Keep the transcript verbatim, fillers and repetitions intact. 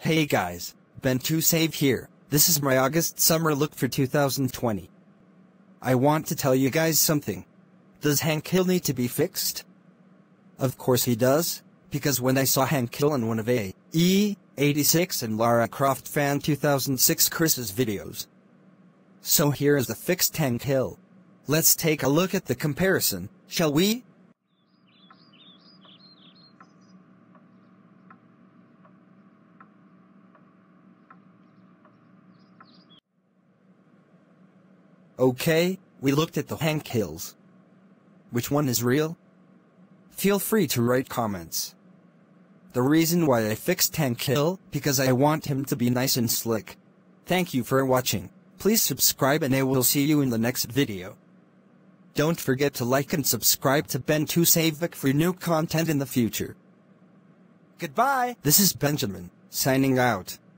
Hey guys, Ben two Save here. This is my August summer look for two thousand twenty. I want to tell you guys something. Does Hank Hill need to be fixed? Of course he does, because when I saw Hank Hill in one of A E eighty-six and Lara Croft Fan two thousand six Chris's videos. So here is the fixed Hank Hill. Let's take a look at the comparison, shall we? Okay, we looked at the Hank Hills. Which one is real? Feel free to write comments. The reason why I fixed Hank Hill, because I want him to be nice and slick. Thank you for watching. Please subscribe and I will see you in the next video. Don't forget to like and subscribe to Ben two Save for new content in the future. Goodbye! This is Benjamin, signing out.